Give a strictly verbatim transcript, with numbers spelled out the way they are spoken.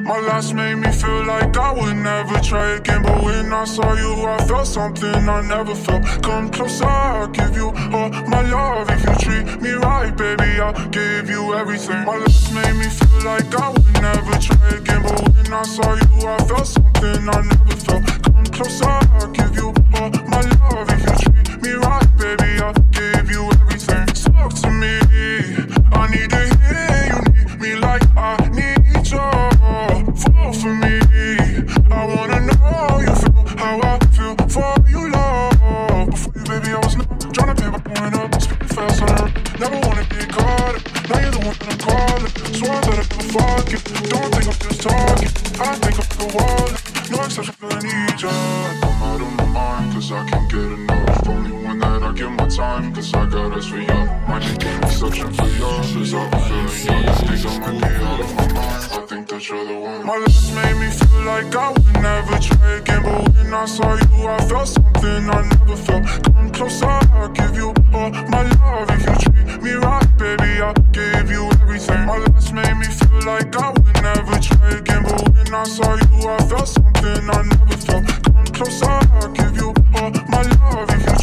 My last made me feel like I would never try again, but when I saw you, I felt something I never felt. Come closer, I'll give you all my love. If you treat me right, baby, I'll give you everything. My last made me feel like I would never try again, but when I saw you, I felt something I never felt. Come closer, I'll give you all my love. If you treat me right, baby, I'll give you everything. Talk to me, I need to hear you need me like I need you. Fall for me, I wanna know you feel how I feel for you, love. Before you, baby, I was never tryna pay by going up, speaking fast on her. Never wanna get caught up, now you're the one that I'm calling. Swore that I'd never forget, don't think I'm just talking. I think I'm like a wallet, no exception, but I need you. I'm out of my mind, cause I can't get enough. Only one that I give my time, cause I got us for you. Might just give exception for yours, cause I've been feeling young. I think I might be out of my mind, I think that you're the one. My last made me feel like I would never try again, but when I saw you, I felt something I never felt. Come closer, I'll give you all my love. If you treat me right, baby, I'll give you everything. My last made me feel like I would never try again, but when I saw you, I felt something I never felt. Come closer, I'll give you all my love. If you